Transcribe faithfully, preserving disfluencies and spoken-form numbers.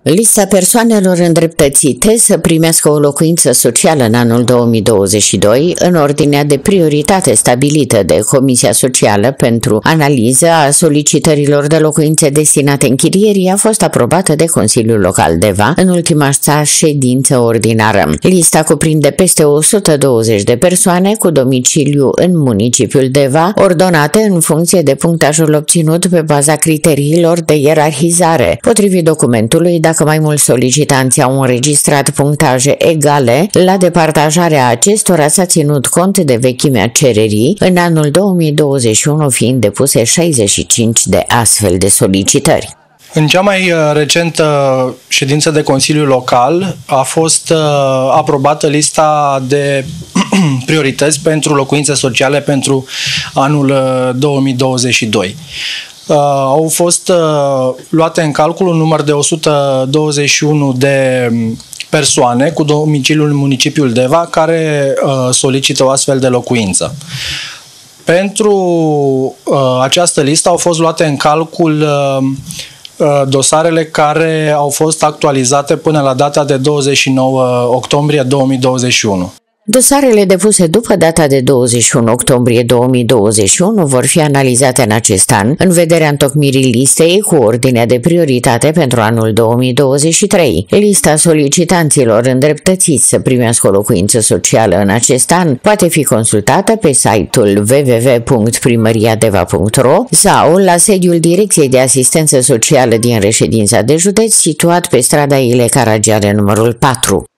Lista persoanelor îndreptățite să primească o locuință socială în anul două mii douăzeci și doi, în ordinea de prioritate stabilită de Comisia Socială pentru analiză a solicitărilor de locuințe destinate închirierii, a fost aprobată de Consiliul Local Deva în ultima sa ședință ordinară. Lista cuprinde peste o sută douăzeci de persoane cu domiciliu în municipiul Deva, ordonate în funcție de punctajul obținut pe baza criteriilor de ierarhizare. Potrivit documentului, dacă mai mulți solicitanți au înregistrat punctaje egale, la departajarea acestora s-a ținut cont de vechimea cererii, în anul două mii douăzeci și unu fiind depuse șaizeci și cinci de astfel de solicitări. În cea mai recentă ședință de Consiliu Local a fost aprobată lista de priorități pentru locuințe sociale pentru anul două mii douăzeci și doi. Uh, au fost uh, luate în calcul un număr de o sută douăzeci și unu de persoane cu domiciliul în municipiul Deva care uh, solicită o astfel de locuință. Pentru uh, această listă au fost luate în calcul uh, uh, dosarele care au fost actualizate până la data de douăzeci și nouă octombrie două mii douăzeci și unu. Dosarele depuse după data de douăzeci și unu octombrie două mii douăzeci și unu vor fi analizate în acest an, în vederea întocmirii listei cu ordinea de prioritate pentru anul două mii douăzeci și trei. Lista solicitanților îndreptățiți să primească o locuință socială în acest an poate fi consultată pe site-ul w w w punct primăriadeva punct ro sau la sediul Direcției de Asistență Socială din reședința de județ, situat pe strada Ile Caragiale numărul patru.